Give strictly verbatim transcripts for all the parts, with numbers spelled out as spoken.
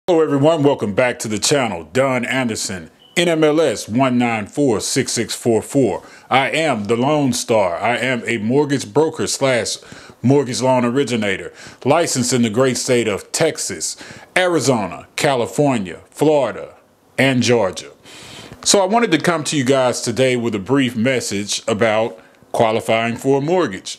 Hello everyone, welcome back to the channel. Don Anderson, N M L S one nine four six six four four. I am the Lone Star. I am a mortgage broker slash mortgage loan originator, licensed in the great state of Texas, Arizona, California, Florida, and Georgia. So I wanted to come to you guys today with a brief message about qualifying for a mortgage.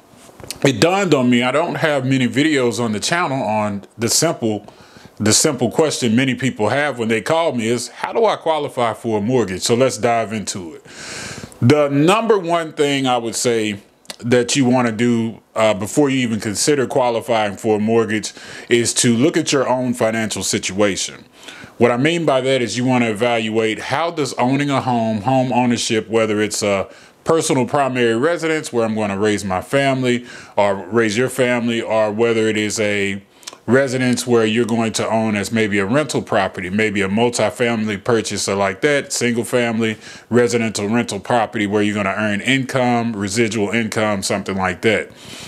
It dawned on me I don't have many videos on the channel on the simple The simple question many people have when they call me is, how do I qualify for a mortgage? So let's dive into it. The number one thing I would say that you want to do uh, before you even consider qualifying for a mortgage is to look at your own financial situation. What I mean by that is you want to evaluate, how does owning a home, home ownership, whether it's a personal primary residence where I'm going to raise my family or raise your family, or whether it is a residence where you're going to own as maybe a rental property, maybe a multifamily purchase or like that, single family residential rental property where you're going to earn income, residual income, something like that.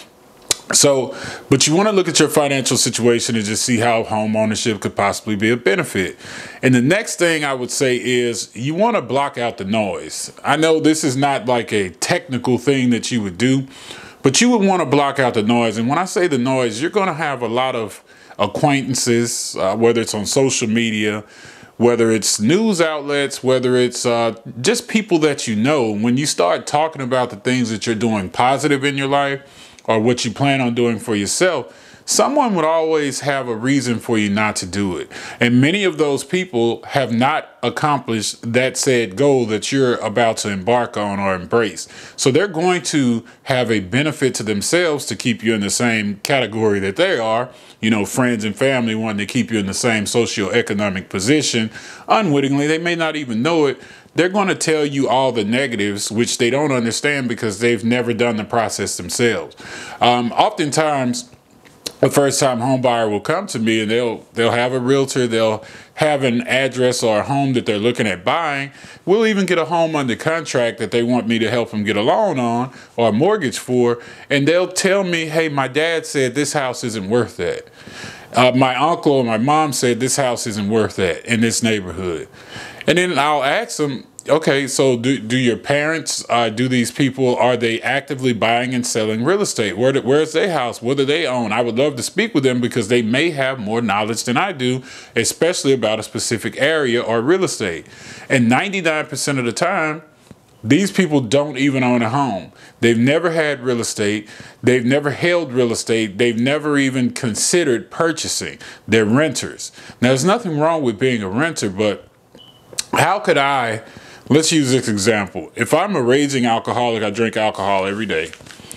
So, but you want to look at your financial situation and just see how home ownership could possibly be a benefit. And the next thing I would say is you want to block out the noise. I know this is not like a technical thing that you would do, but you would want to block out the noise. And when I say the noise, you're going to have a lot of acquaintances, uh, whether it's on social media, whether it's news outlets, whether it's uh, just people that you know. When you start talking about the things that you're doing positive in your life or what you plan on doing for yourself, someone would always have a reason for you not to do it. And many of those people have not accomplished that said goal that you're about to embark on or embrace. So they're going to have a benefit to themselves to keep you in the same category that they are. You know, friends and family wanting to keep you in the same socioeconomic position. Unwittingly, they may not even know it. They're going to tell you all the negatives, which they don't understand because they've never done the process themselves. Um, oftentimes, a first-time home buyer will come to me and they'll they'll have a realtor, they'll have an address or a home that they're looking at buying. We'll even get a home under contract that they want me to help them get a loan on or a mortgage for, and they'll tell me, hey, my dad said this house isn't worth that. Uh, my uncle or my mom said this house isn't worth that in this neighborhood. And then I'll ask them, okay, so do, do your parents, uh, do these people, are they actively buying and selling real estate? Where, where's their house? What do they own? I would love to speak with them because they may have more knowledge than I do, especially about a specific area or real estate. And ninety-nine percent of the time, these people don't even own a home. They've never had real estate. They've never held real estate. They've never even considered purchasing. They're renters. Now, there's nothing wrong with being a renter, but how could I... Let's use this example. If I'm a raging alcoholic, I drink alcohol every day.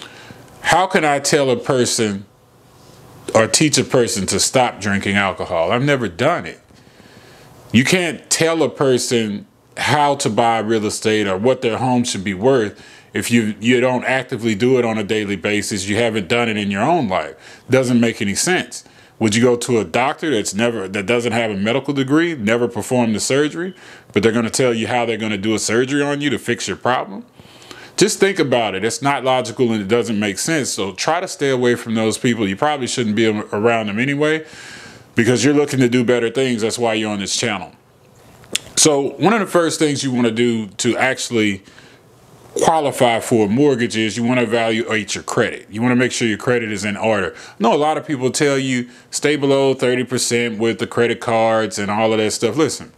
How can I tell a person or teach a person to stop drinking alcohol? I've never done it. You can't tell a person how to buy real estate or what their home should be worth if you, you don't actively do it on a daily basis. You haven't done it in your own life. Doesn't make any sense. Would you go to a doctor that's never, that doesn't have a medical degree, never performed the surgery, but they're going to tell you how they're going to do a surgery on you to fix your problem? Just think about it. It's not logical and it doesn't make sense. So try to stay away from those people. You probably shouldn't be around them anyway because you're looking to do better things. That's why you're on this channel. So one of the first things you want to do to actually qualify for a mortgage is you want to evaluate your credit. You want to make sure your credit is in order. I know a lot of people tell you stay below thirty percent with the credit cards and all of that stuff. Listen,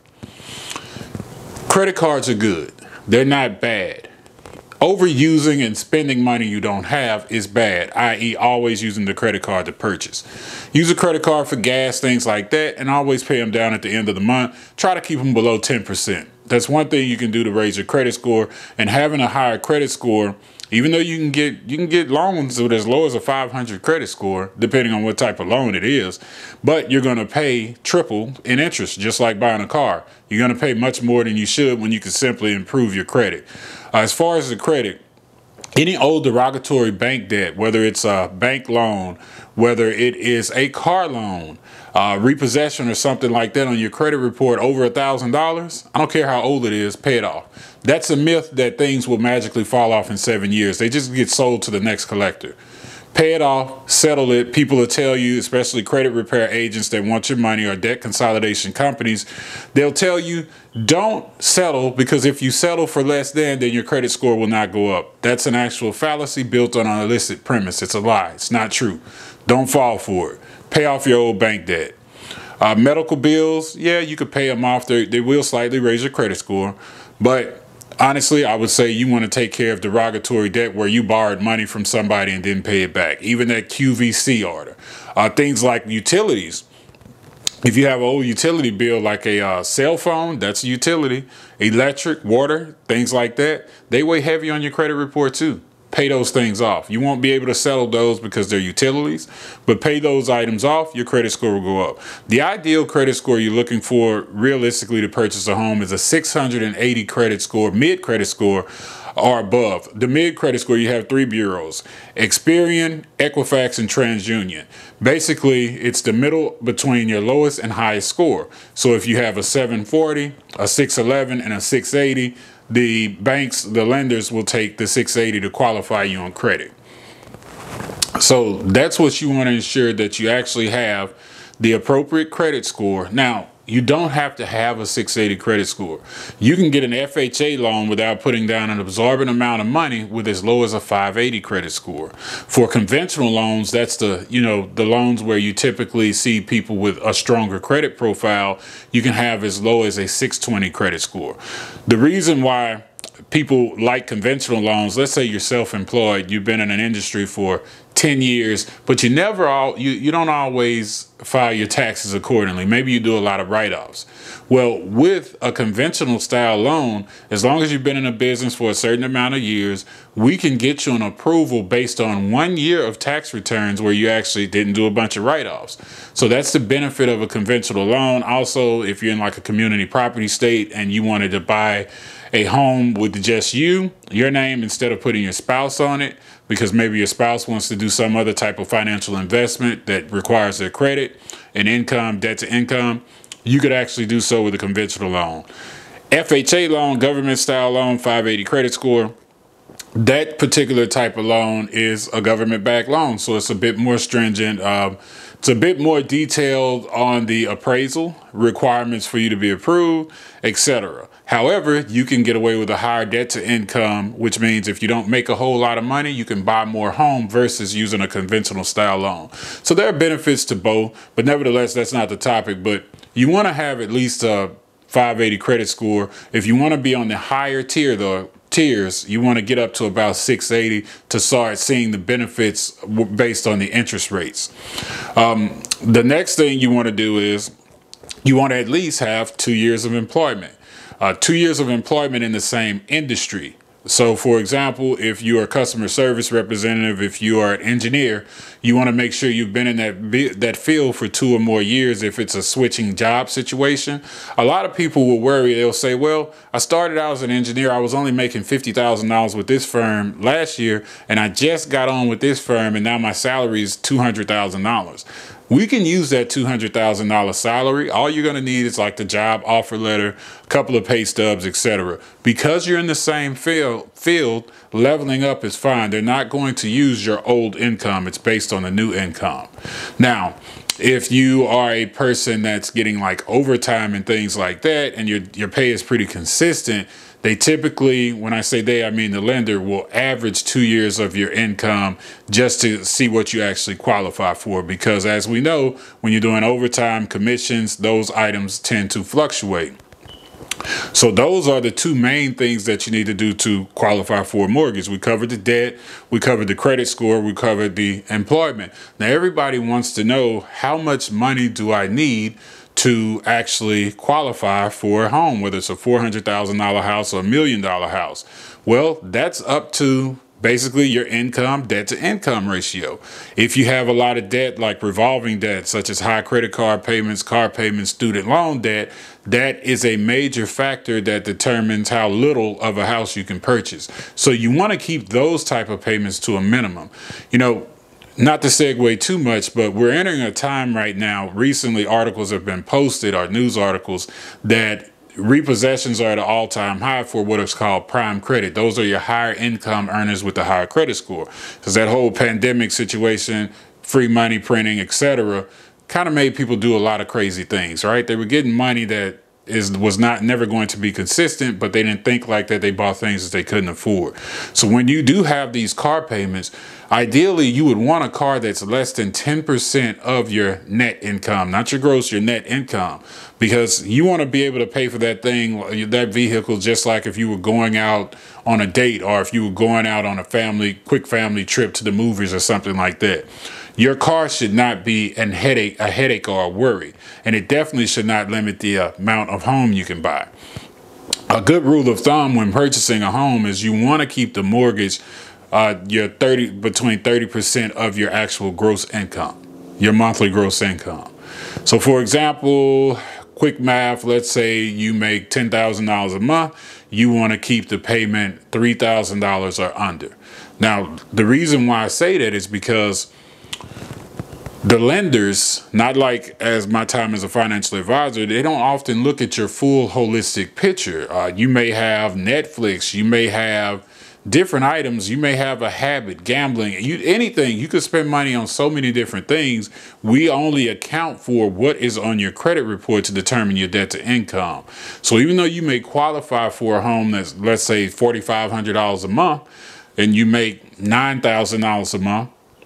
credit cards are good. They're not bad. Overusing and spending money you don't have is bad, that is always using the credit card to purchase. Use a credit card for gas, things like that, and always pay them down at the end of the month. Try to keep them below ten percent. That's one thing you can do to raise your credit score. And having a higher credit score, even though you can get you can get loans with as low as a five hundred credit score, depending on what type of loan it is, but you're going to pay triple in interest, just like buying a car. You're going to pay much more than you should when you can simply improve your credit. Uh, as far as the credit, any old derogatory bank debt, whether it's a bank loan, whether it is a car loan, uh, repossession or something like that on your credit report over a thousand dollars, I don't care how old it is, pay it off. That's a myth that things will magically fall off in seven years. They just get sold to the next collector. Pay it off, settle it. People will tell you, especially credit repair agents that want your money or debt consolidation companies, they'll tell you, don't settle, because if you settle for less than, then your credit score will not go up. That's an actual fallacy built on an illicit premise. It's a lie. It's not true. Don't fall for it. Pay off your old bank debt. Uh, medical bills, yeah, you could pay them off. They, they will slightly raise your credit score, but honestly, I would say you want to take care of derogatory debt where you borrowed money from somebody and didn't pay it back. Even that Q V C order. Uh, things like utilities. If you have an old utility bill like a uh, cell phone, that's a utility. Electric, water, things like that, they weigh heavy on your credit report too. Pay those things off. You won't be able to settle those because they're utilities, but pay those items off, your credit score will go up. The ideal credit score you're looking for realistically to purchase a home is a six hundred eighty credit score, mid credit score or above. The mid credit score, you have three bureaus: Experian, Equifax, and TransUnion. Basically, it's the middle between your lowest and highest score. So if you have a seven forty, a six eleven, and a six eighty, the banks, the lenders will take the six eighty to qualify you on credit. So that's what you want to ensure, that you actually have the appropriate credit score. Now, you don't have to have a six eighty credit score. You can get an F H A loan without putting down an absorbent amount of money with as low as a five eighty credit score. For conventional loans, that's the, you know, the loans where you typically see people with a stronger credit profile, you can have as low as a six twenty credit score. The reason why people like conventional loans, let's say you're self-employed, you've been in an industry for ten years, but you never all you, you don't always file your taxes accordingly. Maybe you do a lot of write-offs. Well, with a conventional style loan, as long as you've been in a business for a certain amount of years, we can get you an approval based on one year of tax returns where you actually didn't do a bunch of write-offs. So that's the benefit of a conventional loan. Also, if you're in like a community property state and you wanted to buy a home with just you, your name, instead of putting your spouse on it, because maybe your spouse wants to do some other type of financial investment that requires their credit and income, debt to income, you could actually do so with a conventional loan. F H A loan, government style loan, five eighty credit score. That particular type of loan is a government-backed loan, so it's a bit more stringent. Um, it's a bit more detailed on the appraisal requirements for you to be approved, et cetera. However, you can get away with a higher debt to income, which means if you don't make a whole lot of money, you can buy more home versus using a conventional style loan. So there are benefits to both, but nevertheless, that's not the topic. But you want to have at least a five eighty credit score. If you want to be on the higher tier, though, tiers, you want to get up to about six eighty to start seeing the benefits based on the interest rates. Um, the next thing you want to do is you want to at least have two years of employment. Uh, two years of employment in the same industry. So, for example, if you are a customer service representative, if you are an engineer, you want to make sure you've been in that that field for two or more years. If it's a switching job situation, a lot of people will worry. They'll say, well, I started out as an engineer. I was only making fifty thousand dollars with this firm last year, and I just got on with this firm, and now my salary is two hundred thousand dollars. We can use that two hundred thousand dollar salary. All you're going to need is like the job offer letter, a couple of pay stubs, et cetera. Because you're in the same field, field, leveling up is fine. They're not going to use your old income. It's based on the new income. Now, if you are a person that's getting like overtime and things like that, and your, your pay is pretty consistent, they typically, when I say they, I mean the lender, will average two years of your income just to see what you actually qualify for. Because as we know, when you're doing overtime, commissions, those items tend to fluctuate. So those are the two main things that you need to do to qualify for a mortgage. We covered the debt, we covered the credit score, we covered the employment. Now everybody wants to know, how much money do I need to actually qualify for a home, whether it's a four hundred thousand dollar house or a million dollar house? Well, that's up to basically your income debt to income ratio. If you have a lot of debt, like revolving debt, such as high credit card payments, car payments, student loan debt, that is a major factor that determines how little of a house you can purchase. So you want to keep those type of payments to a minimum. You know, not to segue too much, but we're entering a time right now. Recently, articles have been posted, or news articles, that repossessions are at an all-time high for what is called prime credit. Those are your higher income earners with a higher credit score. Because that whole pandemic situation, free money printing, et cetera, kind of made people do a lot of crazy things, right? They were getting money that is was not never going to be consistent, but they didn't think like that. They bought things that they couldn't afford. So when you do have these car payments, ideally you would want a car that's less than ten percent of your net income, not your gross, your net income, because you want to be able to pay for that thing, that vehicle, just like if you were going out on a date or if you were going out on a family, quick family trip to the movies or something like that. Your car should not be an headache, a headache or a worry, and it definitely should not limit the uh, amount of home you can buy. A good rule of thumb when purchasing a home is you want to keep the mortgage uh, your thirty between thirty percent of your actual gross income, your monthly gross income. So, for example, quick math, let's say you make ten thousand dollars a month, you want to keep the payment three thousand dollars or under. Now, the reason why I say that is because the lenders, not like as my time as a financial advisor, they don't often look at your full holistic picture. Uh, you may have Netflix, you may have different items, you may have a habit, gambling, you, anything. You could spend money on so many different things. We only account for what is on your credit report to determine your debt to income. So even though you may qualify for a home that's, let's say, four thousand five hundred dollars a month, and you make nine thousand dollars a month,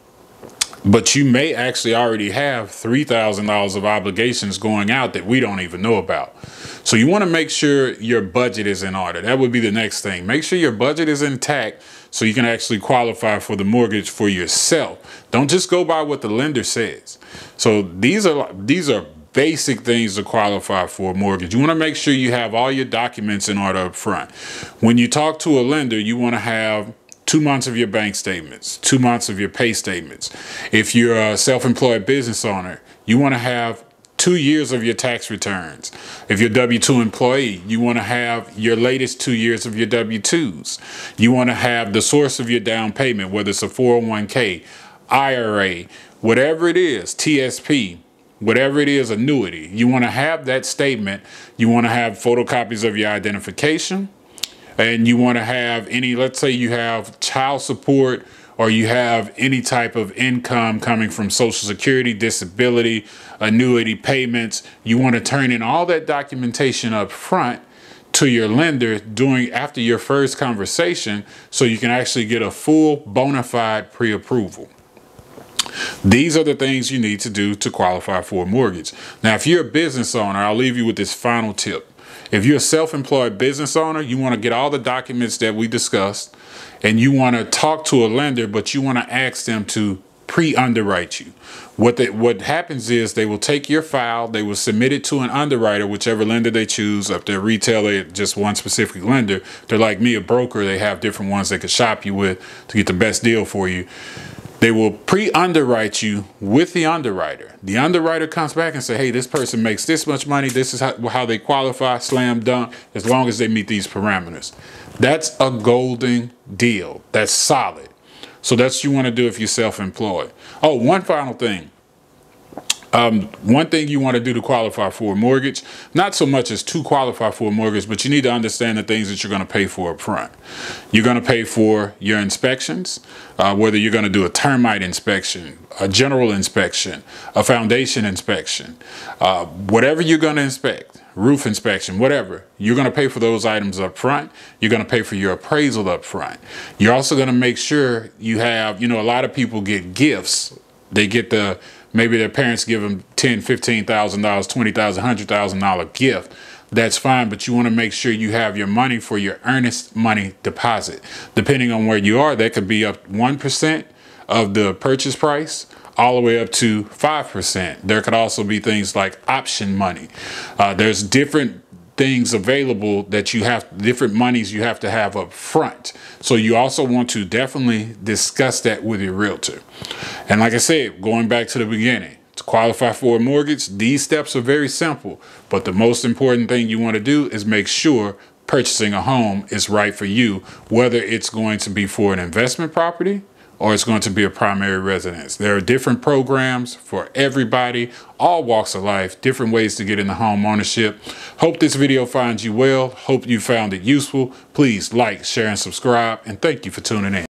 but you may actually already have three thousand dollars of obligations going out that we don't even know about. So you want to make sure your budget is in order. That would be the next thing. Make sure your budget is intact so you can actually qualify for the mortgage for yourself. Don't just go by what the lender says. So these are these are basic things to qualify for a mortgage. You want to make sure you have all your documents in order up front. When you talk to a lender, you want to have two months of your bank statements, two months of your pay statements. If you're a self-employed business owner, you want to have two years of your tax returns. If you're a W two employee, you want to have your latest two years of your W twos. You want to have the source of your down payment, whether it's a four oh one K, I R A, whatever it is, T S P, whatever it is, annuity. You want to have that statement. You want to have photocopies of your identification. And you want to have any, let's say you have child support or you have any type of income coming from Social Security, disability, annuity payments. You want to turn in all that documentation up front to your lender during after your first conversation so you can actually get a full bona fide pre-approval. These are the things you need to do to qualify for a mortgage. Now, if you're a business owner, I'll leave you with this final tip. If you're a self-employed business owner, you want to get all the documents that we discussed and you want to talk to a lender, but you want to ask them to pre-underwrite you. What they, what happens is they will take your file, they will submit it to an underwriter, whichever lender they choose. If they're retailer, just one specific lender. They're like me, a broker. They have different ones they can shop you with to get the best deal for you. They will pre-underwrite you with the underwriter. The underwriter comes back and say, hey, this person makes this much money. This is how, how they qualify, slam dunk, as long as they meet these parameters. That's a golden deal. That's solid. So that's what you want to do if you're self-employed. Oh, one final thing. Um, one thing you want to do to qualify for a mortgage, not so much as to qualify for a mortgage, but you need to understand the things that you're going to pay for up front. You're going to pay for your inspections, uh, whether you're going to do a termite inspection, a general inspection, a foundation inspection, uh, whatever you're going to inspect, roof inspection, whatever, you're going to pay for those items up front. You're going to pay for your appraisal up front. You're also going to make sure you have, you know, a lot of people get gifts. They get the Maybe their parents give them ten thousand dollars, fifteen thousand dollars, twenty thousand dollars, one hundred thousand dollars gift. That's fine, but you want to make sure you have your money for your earnest money deposit. Depending on where you are, that could be up one percent of the purchase price all the way up to five percent. There could also be things like option money. Uh, there's different things available that you have, different monies you have to have up front. So you also want to definitely discuss that with your realtor. And like I said, going back to the beginning, to qualify for a mortgage, these steps are very simple. But the most important thing you want to do is make sure purchasing a home is right for you, whether it's going to be for an investment property or it's going to be a primary residence. There are different programs for everybody, all walks of life, different ways to get into home ownership. Hope this video finds you well. Hope you found it useful. Please like, share, and subscribe, and thank you for tuning in.